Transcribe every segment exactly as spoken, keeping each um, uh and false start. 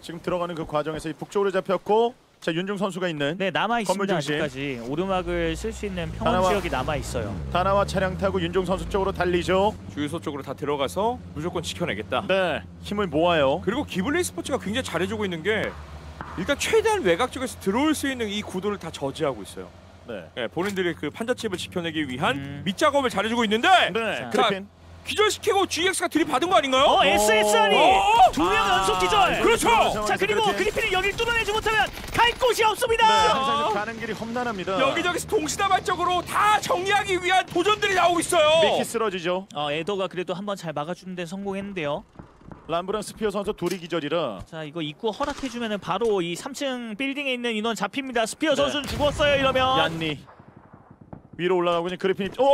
지금 들어가는 그 과정에서 이 북쪽으로 잡혔고 자 윤중 선수가 있는 네 남아 있습니다. 중심. 아직까지 오르막을 쓸 수 있는 평원 다나와, 지역이 남아 있어요. 다나와 차량 타고 윤중 선수 쪽으로 달리죠. 주유소 쪽으로 다 들어가서 무조건 지켜내겠다. 네 힘을 모아요. 그리고 기블리 스포츠가 굉장히 잘해주고 있는 게 일단 최대한 외곽 쪽에서 들어올 수 있는 이 구도를 다 저지하고 있어요. 네, 네, 본인들의 그 판자칩을 지켜내기 위한 음. 밑작업을 잘해주고 있는데 네 자, 그리핀 기절시키고 지엑스가 들이받은 거 아닌가요? 어 에스에스알이 어! 두 명 아, 연속 기절. 그렇죠! 자 그리고 그리핀이 여길 뚫어내지 못하면 갈 곳이 네, 없습니다. 항상 좀 가는 길이 험난합니다. 여기저기서 동시다발적으로 다 정리하기 위한 도전들이 나오고 있어요. 미키 쓰러지죠. 어 에더가 그래도 한번 잘 막아주는 데 성공했는데요. 람브랑 스피어 선수 둘이 기절이라 자 이거 입구 허락해주면은 바로 이 삼 층 빌딩에 있는 인원 잡힙니다. 스피어 네. 선수는 죽었어요 이러면. 얀니 위로 올라가고 있는 그리핀이 오!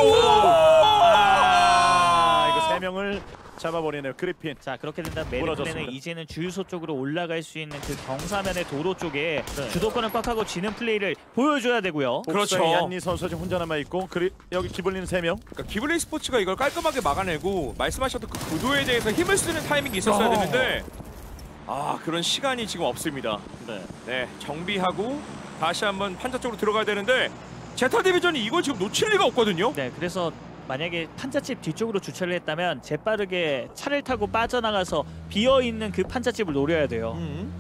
아, 이거 세 명을 잡아버리네요. 그리핀. 자 그렇게 된다면 무너졌습니다. 메디클랜은 이제는 주유소 쪽으로 올라갈 수 있는 그 경사면의 도로 쪽에 네. 주도권을 꽉 하고 지는 플레이를 보여줘야 되고요. 그렇죠. 옥상에 얀니 선수 지금 혼자 남아 있고 그리 여기 기블리는 세 명. 그러니까 기블리 스포츠가 이걸 깔끔하게 막아내고 말씀하셨던 그 구도에 대해서 힘을 쓰는 타이밍이 있었어야 어. 되는데 아 그런 시간이 지금 없습니다. 네. 네 정비하고 다시 한번 판자 쪽으로 들어가야 되는데 제타 디비전이 이걸 지금 놓칠 리가 없거든요. 네 그래서 만약에 판자집 뒤쪽으로 주차를 했다면 재빠르게 차를 타고 빠져나가서 비어있는 그 판자집을 노려야 돼요. 음.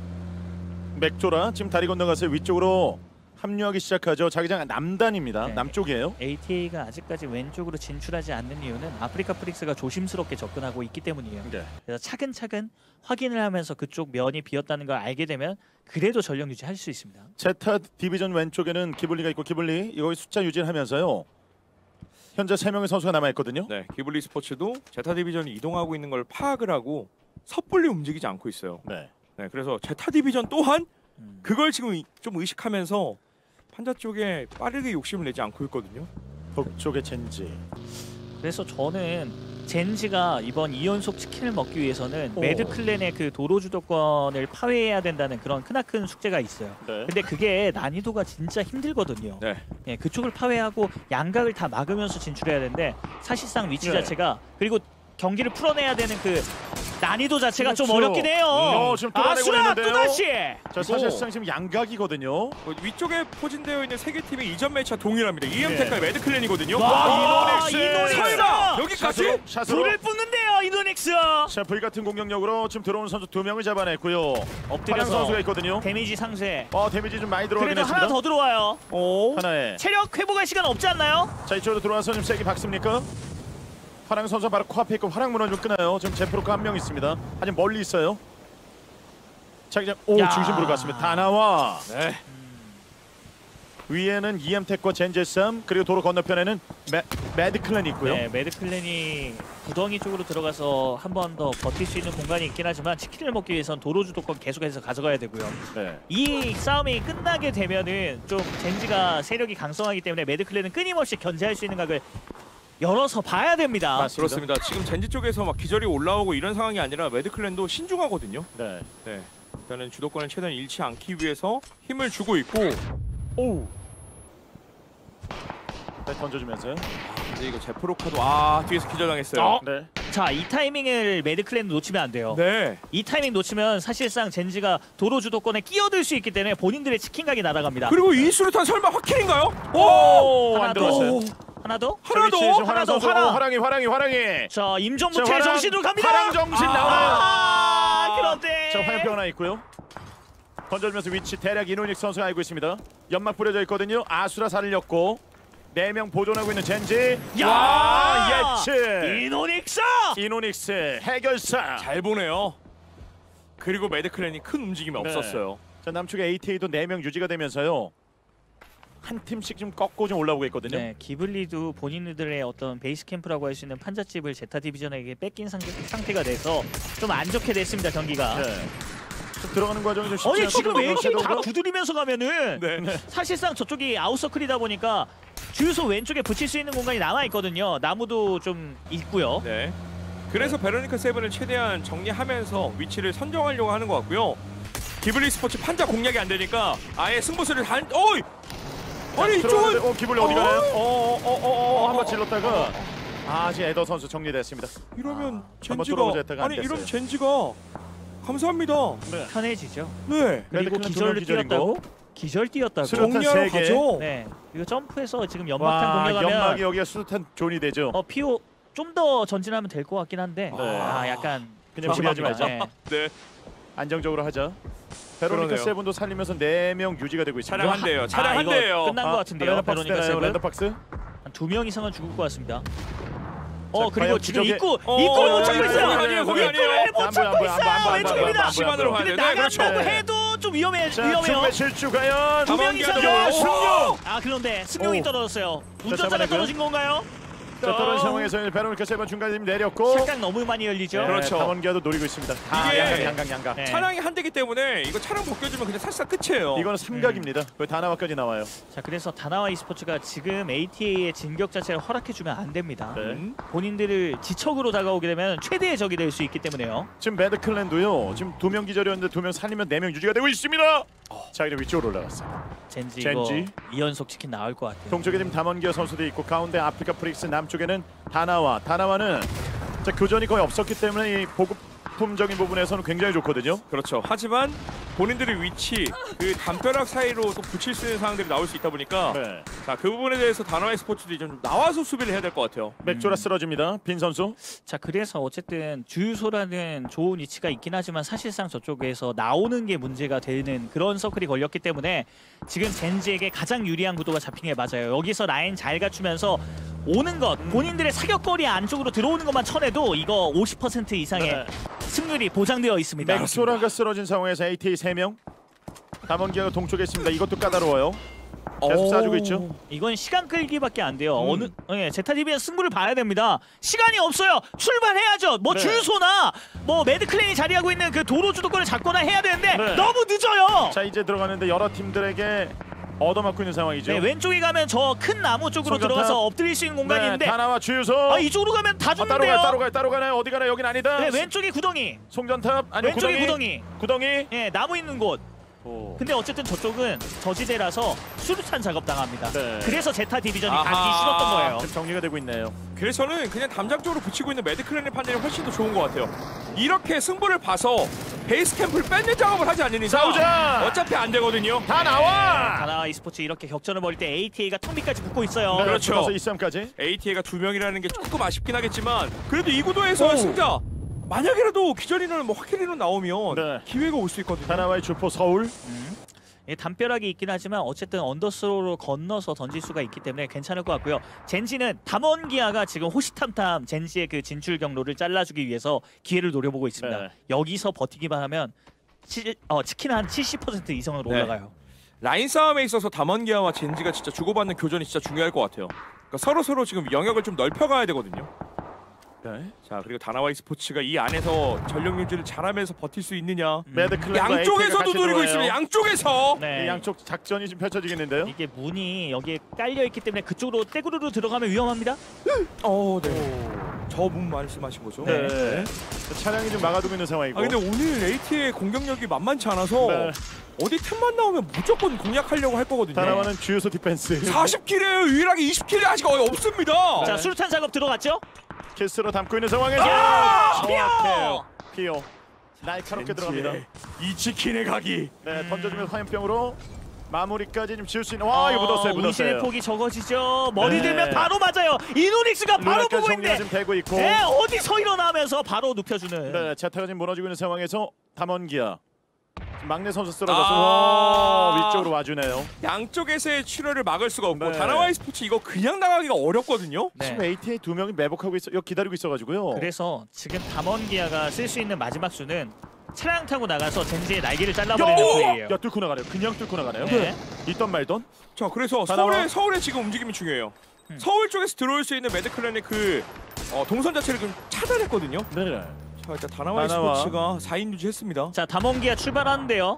맥조라 지금 다리 건너가서 위쪽으로 합류하기 시작하죠. 자기장 남단입니다. 네. 남쪽이에요. 에이티에이가 아직까지 왼쪽으로 진출하지 않는 이유는 아프리카 프릭스가 조심스럽게 접근하고 있기 때문이에요. 네. 그래서 차근차근 확인을 하면서 그쪽 면이 비었다는 걸 알게 되면 그래도 전력 유지할 수 있습니다. 제타 디비전 왼쪽에는 기블리가 있고 기블리 이거 숫자 유지를 하면서요. 현재 세 명의 선수가 남아 있거든요. 네 기블리 스포츠도 제타 디비전이 이동하고 있는 걸 파악을 하고 섣불리 움직이지 않고 있어요. 네. 네 그래서 제타 디비전 또한 음. 그걸 지금 이- 좀 의식하면서 판자 쪽에 빠르게 욕심을 내지 않고 있거든요. 북쪽의 젠지. 그래서 저는 젠지가 이번 이 연속 치킨을 먹기 위해서는 오. 매드클랜의 그 도로 주도권을 파괴해야 된다는 그런 크나큰 숙제가 있어요. 네. 근데 그게 난이도가 진짜 힘들거든요. 네. 예, 그쪽을 파괴하고 양각을 다 막으면서 진출해야 되는데 사실상 위치 네. 자체가 그리고 경기를 풀어내야 되는 그 난이도 자체가 좀 그렇죠. 어렵긴 해요. 어, 지금 뚫어내고 아수라 있는데요. 또다시. 자 사실상 지금 양각이거든요. 어, 위쪽에 포진되어 있는 세 개 팀의 이전 매치와 동일합니다. 네. 이엠텍과 매드클랜이거든요. 와, 이노닉스! 이노닉스! 설마 여기까지? 샷으로, 샷으로. 불을 뿜는데요, 이노닉스. 자 불같은 공격력으로 지금 들어오는 선수 두 명을 잡아냈고요. 파랑 엎드려서 선수가 있거든요. 데미지 상쇄. 어 데미지 좀 많이 들어가긴 그래도 했습니다. 하나 더 들어와요. 오. 하나에. 체력 회복할 시간 없지 않나요? 자 이쪽으로 들어와서 좀 세게 박습니까? 화랑 선수 바로 코앞에 있고 화랑 무너지면 끊어요. 지금 제프로카 한 명 있습니다. 아직 멀리 있어요. 자 이제 오 야. 중심부로 갔습니다. 다 나와. 네. 위에는 이엠텍과 젠제삼 그리고 도로 건너편에는 매, 매드클랜이 있고요. 네, 매드클랜이 구덩이 쪽으로 들어가서 한 번 더 버틸 수 있는 공간이 있긴 하지만 치킨을 먹기 위해선 도로 주도권 계속해서 가져가야 되고요. 네. 이 싸움이 끝나게 되면은 좀 젠지가 세력이 강성하기 때문에 매드클랜은 끊임없이 견제할 수 있는 각을 열어서 봐야 됩니다. 맞습니다. 그렇습니다. 지금 젠지 쪽에서 막 기절이 올라오고 이런 상황이 아니라 매드클랜도 신중하거든요. 네. 네. 일단은 주도권을 최대한 잃지 않기 위해서 힘을 주고 있고. 오. 네, 던져주면서. 근데 이거 제프로카도 아 뒤에서 기절당했어요. 어? 네. 자, 이 타이밍을 매드클랜 놓치면 안 돼요. 네. 이 타이밍 놓치면 사실상 젠지가 도로 주도권에 끼어들 수 있기 때문에 본인들의 치킨 각이 날아갑니다. 그리고 이 수류탄 설마 확킬인가요? 오! 오, 하나 안 더. 들어왔어요. 하나 더? 하나 더? 하나 하나 더, 더. 하나. 어, 화랑이, 화랑이, 화랑이. 자, 임종무태 자, 화랑, 정신으로 갑니다. 화랑 정신 나와요. 아, 그런데. 자, 화염병 하나 있고요. 던져주면서 위치 대략 이노닉 선수가 알고 있습니다. 연막 뿌려져 있거든요. 아수라 살렸고 네 명 보존하고 있는 젠지. 야! 와, 예측. 이노닉스! 이노닉스 해결사. 잘 보네요. 그리고 매드클랜이 큰 움직임이 네. 없었어요. 자, 남쪽에 에이티에이도 네 명 유지가 되면서요. 한 팀씩 좀 꺾고 좀 올라오고 있거든요. 네, 기블리도 본인들의 어떤 베이스 캠프라고 할 수 있는 판자집을 제타 디비전에게 뺏긴 상태, 상태가 돼서 좀 안 좋게 됐습니다, 경기가. 네. 좀 들어가는 과정이 좀 쉽지 아니 지금 않거든요, 에이티에이 다 섀도우가. 두드리면서 가면은 네. 사실상 저쪽이 아웃서클이다 보니까 주유소 왼쪽에 붙일 수 있는 공간이 남아 있거든요. 나무도 좀 있고요. 네. 그래서 베로니카 세븐을 최대한 정리하면서 위치를 선정하려고 하는 것 같고요. 기블리 스포츠 판자 공략이 안 되니까 아예 승부수를 단. 어이. 아니 이쪽은 어, 기블리 어디 가나요? 어어어어 한번 질렀다가 아, 지금 에더 선수 정리됐습니다. 이러면 아, 한번 젠지가 들어오자 했다가 안 아니 이런 됐어요. 젠지가 감사합니다. 네. 편해지죠. 네. 그리고 매드클랜 기절을 두명 뛰었다고? 기절 뛰었다고. 수류탄 정리하러 세 개. 가죠. 네. 이거 점프해서 지금 연막탄 와, 공격하면 연막이 여기가 수류탄 존이 되죠. 어 피오 좀 더 전진하면 될 것 같긴 한데 네. 아 약간 그냥 무리하지 말자. 네. 네. 안정적으로 하자. 베로니카 그러네요. 세븐도 살리면서 네 명 유지가 되고 있습니다. 차량 한 대요. 차량 아, 한 이거 대예요. 끝난 것 같은데요. 랜더박스 베로니카 되나요? 세븐 랜더박스? 한 두 명 이상은 죽을 것 같습니다. 어 자, 그리고 과연 지금 부적의- 입구 어, 입구를 어, 못 찾고 어, 있어요. 거기 아니에요, 거기 아니에요. 입구를 못 안 보여, 찾고 안 보여, 안 보여, 안 있어요. 보여, 왼쪽입니다. 안 보여. 시간으로 가야 근데 돼요. 네, 그렇죠. 나간다고 해도 좀 위험해 자, 위험해요. 중매 실주 과연 두 명 다만 이상 기아도- 야, 승용! 아 그런데 승용이 오. 떨어졌어요. 운전자가 잡아내고요. 떨어진 건가요? 자, 떨어진 상황에서 베로니카 세븐 중간에 내렸고 착각 너무 많이 열리죠. 네, 그렇죠. 담원기아도 노리고 있습니다. 다 이게- 양각 양각 양각. 네. 차량이 한 대기 때문에 이거 차량 벗겨주면 그냥 사실상 끝이에요. 이거는 삼각입니다. 거의 다나와까지 나와요. 자 그래서 다나와 e스포츠가 지금 에이티에이의 진격 자체를 허락해주면 안 됩니다. 네. 음. 본인들을 지척으로 다가오게 되면 최대의 적이 될 수 있기 때문에요. 지금 매드클랜도요. 지금 두 명 기절이었는데 두 명 살리면 네 명 유지가 되고 있습니다. 자, 이제 위쪽으로 올라갔어요. 젠지, 젠지. 이거 이연속 치킨 나올 것 같아요. 동쪽에 지금 담원기아 선수도 있고 가운데 아프리카 프릭스, 남쪽에는 다나와. 다나와는 자, 교전이 거의 없었기 때문에 이 보급품적인 부분에서는 굉장히 좋거든요. 그렇죠. 하지만 본인들의 위치, 그 담벼락 사이로 또 붙일 수 있는 상황들이 나올 수 있다 보니까 네. 자, 그 부분에 대해서 다나와 스포츠들이 좀 나와서 수비를 해야 될 것 같아요. 맥조라 쓰러집니다. 빈 선수. 자 그래서 어쨌든 주유소라는 좋은 위치가 있긴 하지만 사실상 저쪽에서 나오는 게 문제가 되는 그런 서클이 걸렸기 때문에 지금 젠지에게 가장 유리한 구도가 잡힌 게 맞아요. 여기서 라인 잘 갖추면서 오는 것, 본인들의 사격거리 안쪽으로 들어오는 것만 쳐내도 이거 오십 퍼센트 이상의 네. 승률이 보장되어 있습니다. 맥조라가 쓰러진 상황에서 에이티에이 세 명. 담원기아가 동쪽에 있습니다. 이것도 까다로워요. 계속 쏴주고 있죠. 이건 시간 끌기밖에 안 돼요. 음. 어느 예, 제타디비는 승부를 봐야 됩니다. 시간이 없어요. 출발해야죠. 뭐 네. 주유소나 뭐 매드클랜이 자리하고 있는 그 도로 주도권을 잡거나 해야 되는데 네. 너무 늦어요. 자, 이제 들어가는데 여러 팀들에게 얻어맞고 있는 상황이죠. 네, 왼쪽에 가면 저 큰 나무 쪽으로 성전탑. 들어가서 엎드릴 수 있는 공간이 네, 있는데 다나와 주유소. 아 이쪽으로 가면 다 아, 따로 죽는데요. 가요, 따로 가요, 따로 가나요? 어디 가나요? 여긴 아니다. 네, 왼쪽이 구덩이. 송전탑 아니면 왼쪽이 구덩이. 구덩이. 구덩이. 예, 나무 있는 곳. 오. 근데 어쨌든 저쪽은 저지대라서 수류탄 작업 당합니다. 네. 그래서 제타 디비전이 아하. 가기 싫었던 거예요. 지금 정리가 되고 있네요. 그래서는 그냥 담장 쪽으로 붙이고 있는 매드클랜의 판단이 훨씬 더 좋은 것 같아요. 이렇게 승부를 봐서 베이스 캠프를 뺏는 작업을 하지 않는 이상 싸우자! 어차피 안 되거든요. 다 나와. 다나와 e스포츠 이렇게 격전을 벌일 때 에이티에이가 텅비까지 붙고 있어요. 네, 그렇죠. 그래서 이 싸움까지. 에이티에이가 두 명이라는 게 조금 아쉽긴 하겠지만 그래도 이 구도에서 오. 승자 만약이라도 기절이나 뭐 확킬이론 나오면 네. 기회가 올 수 있거든요. 다나와의 주포 서울. 음. 예, 담벼락이 있긴 하지만 어쨌든 언더스로로 건너서 던질 수가 있기 때문에 괜찮을 것 같고요. 젠지는 담원기아가 지금 호시탐탐 젠지의 그 진출 경로를 잘라주기 위해서 기회를 노려보고 있습니다. 네. 여기서 버티기만 하면 치, 어, 치킨 한 칠십 퍼센트 이상으로 네. 올라가요. 라인 싸움에 있어서 담원기아와 젠지가 진짜 주고받는 교전이 진짜 중요할 것 같아요. 그러니까 서로 서로 지금 영역을 좀 넓혀가야 되거든요. 네. 자, 그리고 다나와 e스포츠가 이 안에서 전력 유지를 잘하면서 버틸 수 있느냐. 매드클랜과 양쪽에서도 노리고 있습니다. 양쪽에서. 네. 양쪽 작전이 지금 펼쳐지겠는데요. 이게 문이 여기에 깔려 있기 때문에 그쪽으로 떼구르르 들어가면 위험합니다. 어, 네. 저 문 말씀하신 거죠? 네. 네. 차량이 좀 막아두고 있는 상황이고. 아 근데 오늘 에이티의 공격력이 만만치 않아서 네. 어디 틈만 나오면 무조건 공략하려고 할 거거든요. 다나와는 주유소 디펜스. 사십 킬이에요. 유일하게 이십 킬이 아직 거의 없습니다. 자 수류탄 작업 들어갔죠? 키스로 담고 있는 상황에서 아! 정확해요. 피오. 날카롭게 들어갑니다. 이 치킨의 각이. 네, 던져주면 화염병으로 마무리까지 좀 지을 수 있는. 와, 이거 묻었어요, 운신의 묻었어요. 폭이 적어지죠. 머리 네. 들면 바로 맞아요. 이노닉스가 바로 루라카 보고 정리가 있네. 지금 되고 있고. 네, 어디서 일어나면서 바로 눕혀주는. 네, 제타가 지금 무너지고 있는 상황에서 담원기아. 막내 선수 쓰러져서 아. 와, 위쪽으로 와주네요. 양쪽에서의 출혈을 막을 수가 없고 네. 다나와 e스포츠 이거 그냥 나가기가 어렵거든요. 네. 지금 에이티에이 두 명이 매복하고 있어, 여기 기다리고 있어가지고요. 그래서 지금 담원기아가 쓸 수 있는 마지막 수는 차량 타고 나가서 젠지의 날개를 잘라버리는 야, 플레이예요. 야, 뚫고 나가네요. 그냥 뚫고 나가네요. 네. 있던 말던. 자, 그래서 다나와. 서울의 서울의 지금 움직임이 중요해요. 음. 서울 쪽에서 들어올 수 있는 매드클랜의 그 어, 동선 자체를 좀 차단했거든요. 네. 자, 일단 다나와 다나와. e스포츠가 사 인 유지했습니다. 자 담원기아 출발하는데요.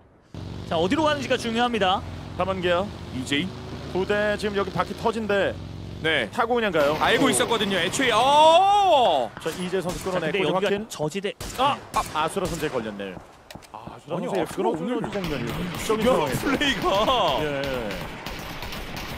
자 어디로 가는지가 중요합니다. 담원기아. 이제이. 부대 지금 여기 바퀴 터진데 네. 타고 그냥 가요. 알고 있었거든요. 애초에 어! 자, 이재 선수 자, 근데 끌어내고 여기가 확인. 저지대. 아, 아, 아수라 선수에 걸렸네. 아, 아수라 아니, 선수의 아수라 끌어주는 오늘 장면이에요. 적인 야, 상황에서. 플레이가 예.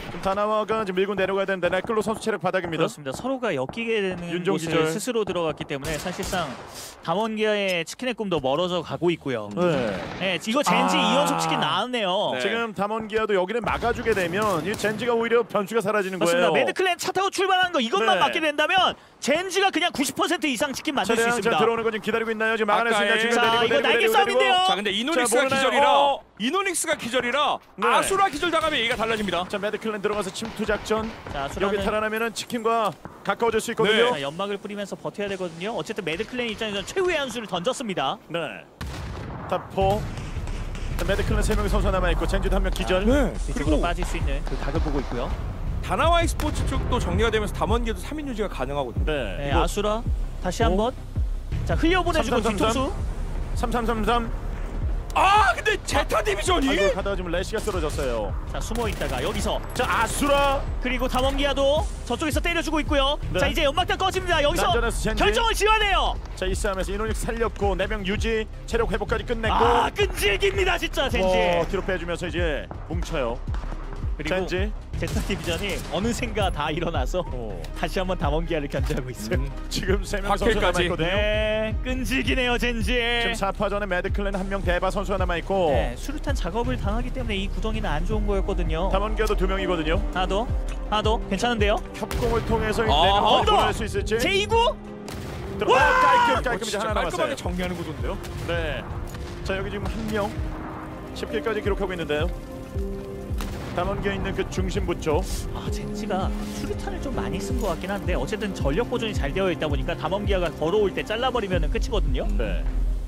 지금 다나와가 지금 밀고 내려가야 되는데 네클로 선수 체력 바닥입니다. 그렇습니다. 서로가 엮이게 되는 윤종 곳을 기절. 스스로 들어갔기 때문에 사실상 담원기아의 치킨의 꿈도 멀어져 가고 있고요. 네. 네, 이거 젠지 아. 이 연속 치킨 나왔네요. 네. 지금 담원기아도 여기를 막아주게 되면 이 젠지가 오히려 변수가 사라지는 맞습니다. 거예요. 매드클랜 차 타고 출발하는 거 이것만 네. 막게 된다면 젠지가 그냥 구십 퍼센트 이상 치킨 만들 수 차량 자 있습니다. 들어오는 거 지금 기다리고 있나요? 지금 막아냈습니다. 아까의- 지금 자, 내리고 이거 내리고 날개 내리고 싸움인데요. 내리고. 자 근데 이노닉스가 자, 모르나요? 기절이라 어. 이노닉스가 기절이라 네. 아수라 기절 당하면 얘기가 달라집니다. 자 매드클랜 들어가서 침투 작전. 자, 여기 수라는 탈환하면은 치킨과 가까워질 수 있거든요. 네. 자, 연막을 뿌리면서 버텨야 되거든요. 어쨌든 매드클랜 입장에서는 최후의 한 수를 던졌습니다. 네. 탑포. 자, 매드클랜 세 명의 선수 남아 있고 젠지도 한 명 기절. 네. 뒤쪽으로 그리고 빠질 수 있는 그 각을 보고 있고요. 다나와이 스포츠 쪽도 정리가 되면서 담원기에도 삼 인 유지가 가능하거든요. 네. 네, 이거 아수라 다시 한번 자 흘려보내주고 삼삼삼삼. 뒤통수. 삼삼삼삼. 아 근데 제타 디비전이 아이고 가다가 지금 레시가 쓰러졌어요. 자 숨어 있다가 여기서 자 아수라. 그리고 담원기아도 저쪽에서 때려주고 있고요. 네. 자 이제 연막탄 꺼집니다. 여기서 난전에서 젠지. 결정을 지어야 돼요. 자 이 싸움에서 이노닉 살렸고 네 명 유지 체력 회복까지 끝냈고. 아 끈질깁니다 진짜 젠지. 어, 뒤로 빼주면서 이제 뭉쳐요. 그리고 젠지. 제타 디비전이 어느샌가 다 일어나서 어. 다시 한번 담원기아를 견제하고 있어요. 음. 지금 세 명 선수 확킬까지. 남아 있거든요. 네 끈질기네요 젠지. 지금 사 파전에 매드클랜 한 명 대바 선수가 남아 있고 네, 수류탄 작업을 당하기 때문에 이 구덩이는 안 좋은 거였거든요. 담원기아도 두 명이거든요. 하나 더, 하나 더 괜찮은데요? 협공을 통해서 아, 내가 어, 더! 보낼 수 있을지. 제이 구? 들어. 아, 깔끔 어, 깔끔 이제 진짜 하나 깔끔하게 남았어요. 정리하는 구도인데요. 네. 자 여기 지금 한 명. 십 킬까지 기록하고 있는데요. 담원기아 있는 그 중심부 쪽. 아 젠지가 수류탄을 좀 많이 쓴 것 같긴 한데 어쨌든 전력 보존이 잘 되어 있다 보니까 담원기아가 걸어올 때 잘라버리면 끝이거든요. 네.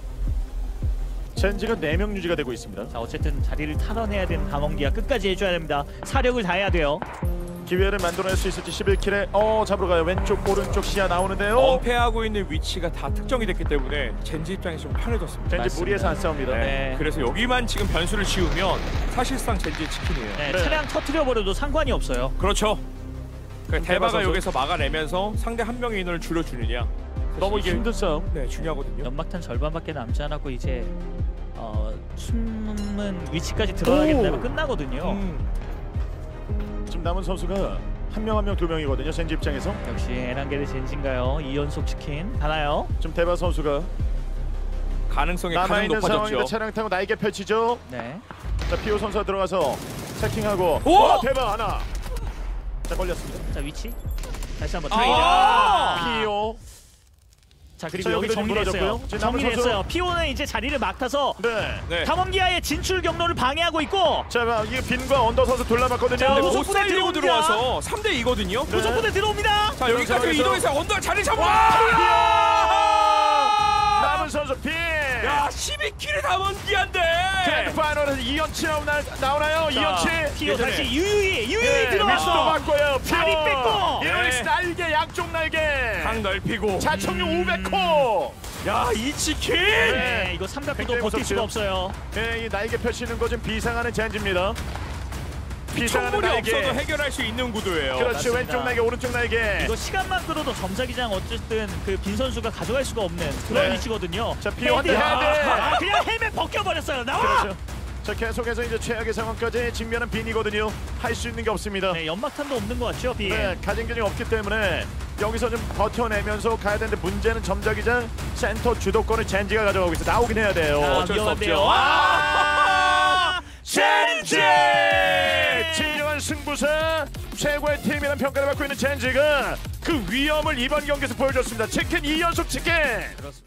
젠지가 네 명 유지가 되고 있습니다. 자 어쨌든 자리를 탈환해야 되는 담원기아 끝까지 해줘야 됩니다. 사력을 다해야 돼요. 기회를 만들어낼 수 있을지 십일 킬에 어 잡으러 가요. 왼쪽 오른쪽 시야 나오는데요. 엄폐하고 있는 위치가 다 특정이 됐기 때문에 젠지 입장에서 좀 편해졌습니다. 젠지 맞습니다. 무리해서 안 싸웁니다. 네. 네. 그래서 여기만 지금 변수를 지우면 사실상 젠지의 치킨이에요. 네, 네. 차량 터트려버려도 상관이 없어요. 그렇죠. 그러니까 대박 대바가 선수. 여기서 막아내면서 상대 한 명의 인원을 줄여주느냐. 너무 이게 힘든 싸움. 네 중요하거든요. 연막탄 절반밖에 남지 않았고 이제 어, 숨은 위치까지 들어가게 오. 되면 끝나거든요. 음. 지금 남은 선수가 한 명 한 명 두 명이거든요. 젠지 입장에서. 역시 에란게르 젠지인가요? 이 연속 치킨 가나요? 지금 대바 선수가 가능성이 남아 가장 있는 상황인데 높아졌죠. 차량 타고 날개 펼치죠. 네. 자 피오 선수가 들어가서 체킹하고. 오! 와 대박 하나. 자 걸렸습니다. 자 위치 다시 한번 아! 트레이드. 피오. 자 그리고 자, 여기 여기도 지금 정리했어요. 무너졌고요. 지금 남은 정리했어요. 피오는 이제 자리를 맡아서 네. 네. 담원기아의 진출 경로를 방해하고 있고 자 이게 빈과 언더 선수 돌려봤거든요. 자, 근데 우선- 못- 못 살리고 들어옵니다. 들어와서 삼 대 이거든요. 네. 우선부대 들어옵니다. 자 여기까지 상황에서- 이동해서 언더 자리 잡아. 남은 선수 피. 야 십이 킬의 담원기한데. 그랜드 파이널에서 이연치 나오나, 나오나요? 이연치. 피오 예전에. 다시 유유히 유유히 예, 미스도 들어와서 바꿔요. 다리 뺏고. 이노닉스 네. 날개 양쪽 날개. 강 넓히고. 자청률 오백 호. 야이 치킨. 네, 이거 삼각구도 굉장히 버틸 수가 무섭죠. 없어요. 예, 이 날개 펼치는 거 좀 비상하는 젠지입니다. 비상하는 총물이 날개. 없어도 해결할 수 있는 구도예요. 그렇죠. 맞습니다. 왼쪽 날개, 오른쪽 날개. 이거 시간만 끌어도 점자기장 어쨌든 그 빈 선수가 가져갈 수가 없는 그런 네. 위치거든요. 자, 피오 한대 헤드. 해야 돼. 아, 그냥 헬멧 벗겨버렸어요. 나와. 그렇죠. 자, 계속해서 이제 최악의 상황까지 직면한 빈이거든요. 할 수 있는 게 없습니다. 네, 연막탄도 없는 것 같죠, 비. 네, 가진 균이 없기 때문에 여기서 좀 버텨내면서 가야 되는데 문제는 점자기장 센터 주도권을 젠지가 가져가고 있어. 나오긴 해야 돼요. 아, 어쩔 수 위험한데요. 없죠. 아! 젠지! 진정한 승부사 최고의 팀이라는 평가를 받고 있는 젠지가 그 위험을 이번 경기에서 보여줬습니다. 치킨 이 연속 치킨. 그렇습니다.